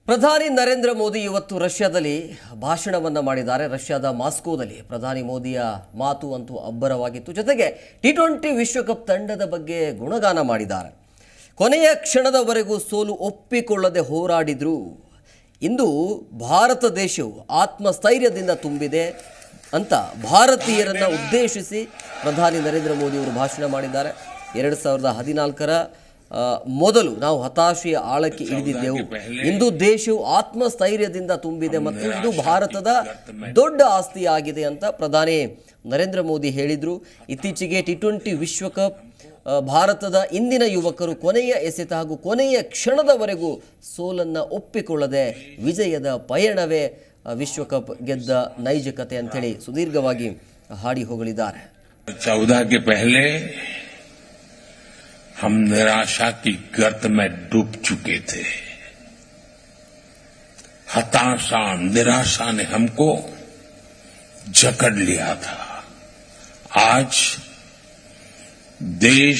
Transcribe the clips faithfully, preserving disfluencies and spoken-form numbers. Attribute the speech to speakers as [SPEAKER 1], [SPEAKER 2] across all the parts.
[SPEAKER 1] ಪ್ರಧಾನಿ ನರೇಂದ್ರ ಮೋದಿ ಇವತ್ತು ರಷ್ಯಾದಲ್ಲಿ ಭಾಷಣವನ್ನ ಮಾಡಿದ್ದಾರೆ. ರಷ್ಯಾದ ಮಾಸ್ಕೋದಲ್ಲಿ ಪ್ರಧಾನಿ ಮೋದಿಯ ಮಾತು ಅಂತೂ ಅಬ್ಬರವಾಗಿತ್ತು. ಜೊತೆಗೆ ಟಿ ಟ್ವೆಂಟಿ ವಿಶ್ವಕಪ್ ತಂಡದ ಬಗ್ಗೆ ಗುಣಗಾನ ಮಾಡಿದ್ದಾರೆ. ಕೊನೆಯ ಕ್ಷಣದವರೆಗೂ ಸೋಲು ಒಪ್ಪಿಕೊಳ್ಳದೆ ಹೋರಾಡಿದ್ರು. ಇಂದು ಭಾರತ ದೇಶವು ಆತ್ಮಸ್ಥೈರ್ಯದಿಂದ ತುಂಬಿದೆ ಅಂತ ಭಾರತೀಯರನ್ನ ಉದ್ದೇಶಿಸಿ ಪ್ರಧಾನಿ ನರೇಂದ್ರ ಮೋದಿ ಅವರು ಭಾಷಣ ಮಾಡಿದ್ದಾರೆ. ಎರಡು ಸಾವಿರದ ಹದಿನಾಲ್ಕರ ಮೊದಲು ನಾವು ಹತಾಶೆಯ ಆಳಕ್ಕೆ ಇಳಿದಿದ್ದೆವು. ಇಂದು ದೇಶವು ಆತ್ಮಸ್ಥೈರ್ಯದಿಂದ ತುಂಬಿದೆ ಮತ್ತು ಇದು ಭಾರತದ ದೊಡ್ಡ ಆಸ್ತಿಯಾಗಿದೆ ಅಂತ ಪ್ರಧಾನಿ ನರೇಂದ್ರ ಮೋದಿ ಹೇಳಿದರು. ಇತ್ತೀಚೆಗೆ ಟಿ ಟ್ವೆಂಟಿ ವಿಶ್ವಕಪ್ ಭಾರತದ ಇಂದಿನ ಯುವಕರು ಕೊನೆಯ ಎಸೆತ ಹಾಗೂ ಕೊನೆಯ ಕ್ಷಣದವರೆಗೂ ಸೋಲನ್ನು ಒಪ್ಪಿಕೊಳ್ಳದೆ ವಿಜಯದ ಪಯಣವೇ ವಿಶ್ವಕಪ್ ಗೆದ್ದ ನೈಜ ಕತೆ ಅಂತೇಳಿ ಸುದೀರ್ಘವಾಗಿ ಹಾಡಿ ಹೊಗಳಿದ್ದಾರೆ.
[SPEAKER 2] चौदह के पहले हम निराशा की गर्त में डूब चुके थे. हताशा निराशा ने हमको जकड़ लिया था. आज देश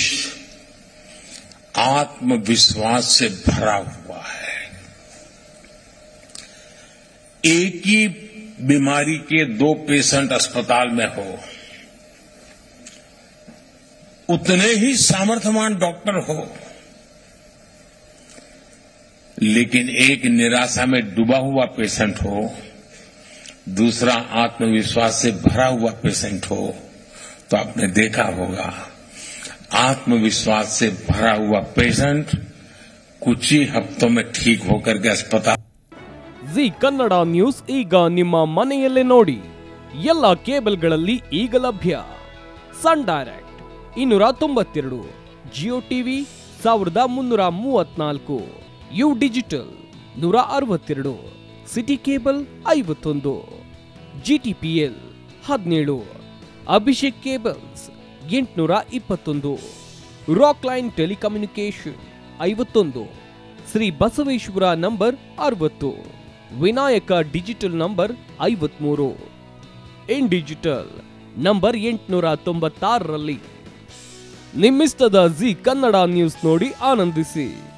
[SPEAKER 2] आत्मविश्वास से भरा हुआ है. एक ही बीमारी के दो पेशेंट अस्पताल में हो, उतने ही सामर्थ्यवान डॉक्टर हो, लेकिन एक निराशा में डूबा हुआ पेशेंट हो, दूसरा आत्मविश्वास से भरा हुआ पेशेंट हो, तो आपने देखा होगा आत्मविश्वास से भरा हुआ पेशेंट कुछ ही हफ्तों में ठीक होकर के अस्पताल.
[SPEAKER 3] ಜಿ ಕನ್ನಡ ನ್ಯೂಸ್ ಈಗ ನಿಮ್ಮ ಮನೆಯಲ್ಲೇ ನೋಡಿ. ಎಲ್ಲ ಕೇಬಲ್ಗಳಲ್ಲಿ ಈಗ ಲಭ್ಯ. ಸನ್ ಡೈರೆಕ್ಟ್ ಇನ್ನೂರ ತೊಂಬತ್ತೆರಡು, ಜಿಯೋ ಟಿವಿ ಸಾವಿರದ ಮುನ್ನೂರ ಮೂವತ್ನಾಲ್ಕು, ಯು ಡಿಜಿಟಲ್ ನೂರ ಅರವತ್ತೆರಡು, ಸಿಟಿ ಕೇಬಲ್ ಐವತ್ತೊಂದು, ಜಿಟಿಪಿಎಲ್ ಹದಿನೇಳು, ಅಭಿಷೇಕ್ ಕೇಬಲ್ಸ್ ಎಂಟುನೂರ ಇಪ್ಪತ್ತೊಂದು, ರಾಕ್ ಲೈನ್ ಟೆಲಿಕಮ್ಯುನಿಕೇಶನ್ ಐವತ್ತೊಂದು, ಶ್ರೀ ಬಸವೇಶ್ವರ ನಂಬರ್ ಅರವತ್ತು, ವಿನಾಯಕ ಡಿಜಿಟಲ್ ನಂಬರ್ ಐವತ್ಮೂರು, ಇನ್ ಡಿಜಿಟಲ್ ನಂಬರ್ ಎಂಟುನೂರ ತೊಂಬತ್ತಾರರಲ್ಲಿ. ನಿಮ್ಮಿಸ್ತದ ಜಿ ಕನ್ನಡ ನ್ಯೂಸ್ ನೋಡಿ ಆನಂದಿಸಿ.